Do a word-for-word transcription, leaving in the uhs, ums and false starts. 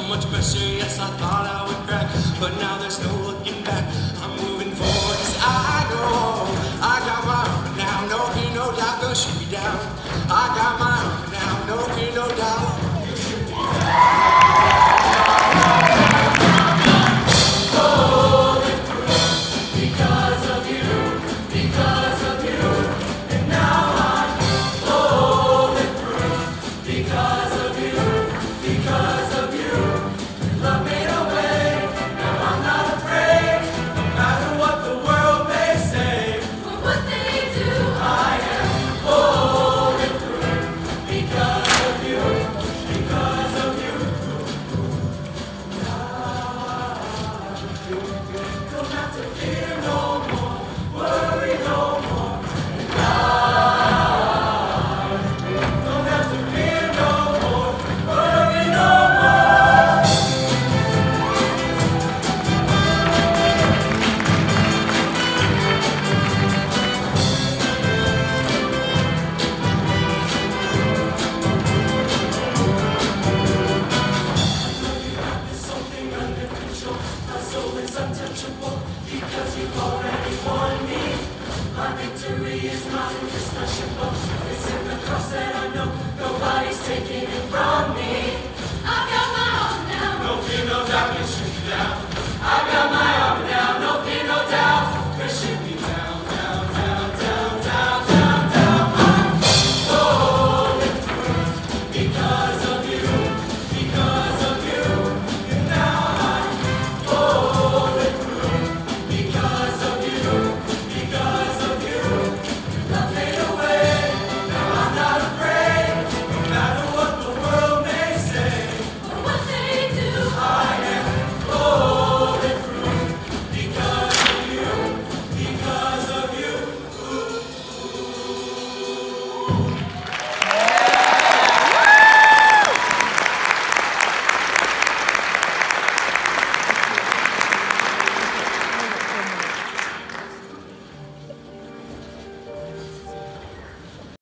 much pressure, yes, I thought I would crack, but now there's no looking back. I'm moving forward as I go. I got my armor now, no fear, no doubt, they'll shoot me down. I got my armor now, no fear, no doubt.